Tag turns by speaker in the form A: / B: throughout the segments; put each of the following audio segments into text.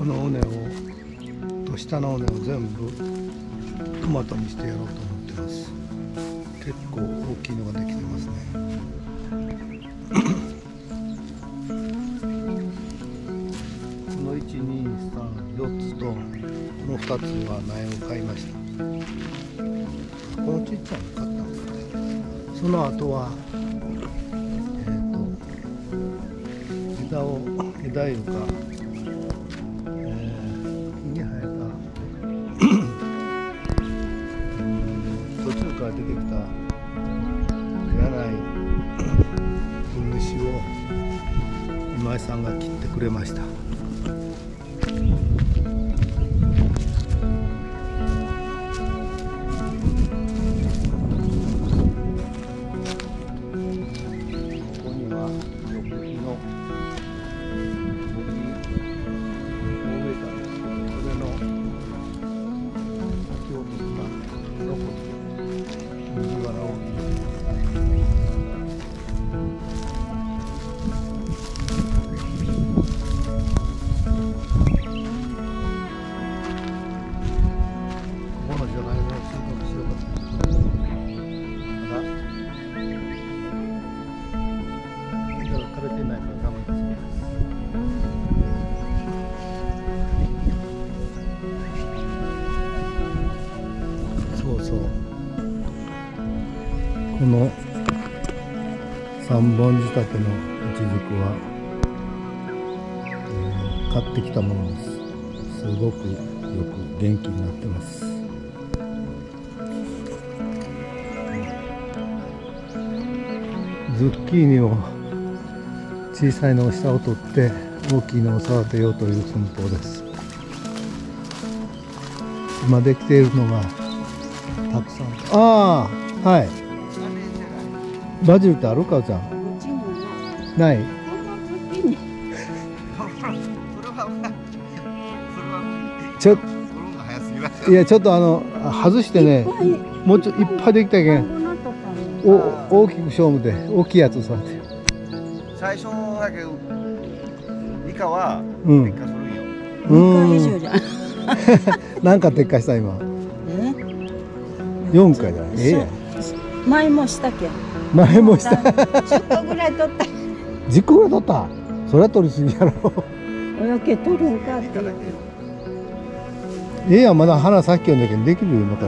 A: の尾根と下の尾根を全部トマトにしてやろうと思ってます。結構大きいのができてますね。この1、2、3、4つとこの2つは苗を買いました。このちっちゃいの買ったのかな。その後は枝いうか、木に生えた途中から出てきたいらない分主を今井さんが切ってくれました。この3本仕立てのイチジクは、買ってきたものです。すごくよく元気になってます。ズッキーニを小さいのを下を取って大きいのを育てようという寸法です。今できているのがたくさん。ああ、はい。バジルってあるかちゃん。ない。いやちょっと外してね、もうちょっといっぱいできたけん。大きく勝負で大きいやつ育て。
B: 最初だけど以下は撤回するんよ。
C: 2回以上じゃん。
A: なんか撤回した今。4回だ。や。
C: 前もしたけん。
A: 前もした。
C: 10個ぐらい取った。
A: 10個ぐらい取った。それは取りすぎやろ。
C: おやけ取るんかって。
A: やまだ花咲きよんだけどできるよ今から。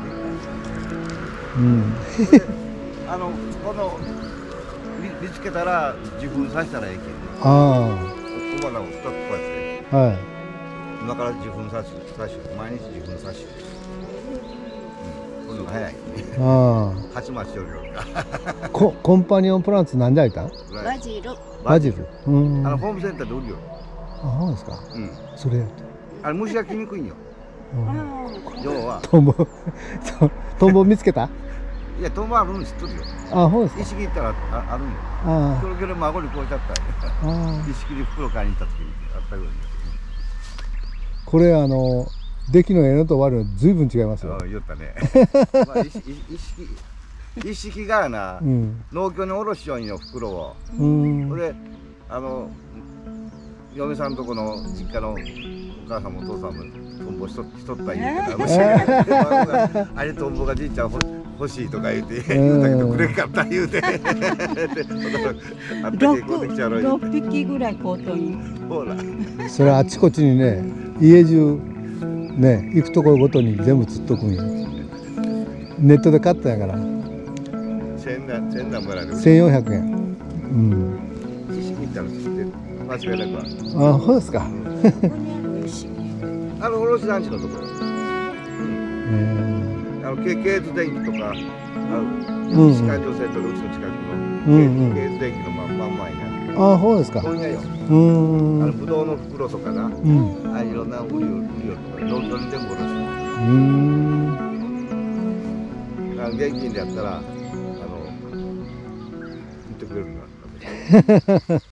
B: この見つけたら受粉させたらいいけど。
A: ああ。
B: 小花を2つこうやって。
A: はい。
B: 今から受粉さし毎日受粉さし。このが早い。
A: ああ。
B: 鉢巻きよりか。
A: コンパニオンプランツ何であいた？
C: バジル。
A: バジル。
B: ホームセンターで売るよ。
A: あ、そうですか。それ。
B: 虫が来にくいんよ。要は。
A: トンボ見つけた？
B: いや、トンボあるの知っとるよ。
A: あ、そうですか。
B: 石切ったらあるんよ。それから孫にこうしちゃった石切り袋買いに行った時にあったように。
A: これ出来の絵のと悪いのずいぶん違いますよ。
B: 言ったね。一式がな、農協に卸しようよ袋を。それ嫁さんとこの実家のお母さんもお父さんもトンボしとった言うけど、あれトンボがじいちゃん欲しいとか言うて言うたけどくれんかった言うて。
C: 6匹ぐらい買うといい。
B: ほら。
A: それあちこちにね、家中ね、行くところごとに全部釣っとくんよ。ネットで買ったんやから。1400円。
B: 石切ったら釣って間違いなく
A: あ、そうですか。
B: 卸団地のところ。ケーズ電機とか、西海上線とうちの近くのケーズ電機の真ん前にある。
A: あ、そうですか。
B: 問屋よ。ぶどうの袋とかな、いろんな売りよとか、農協に全部卸してる。現金でやったら、言ってくれるから。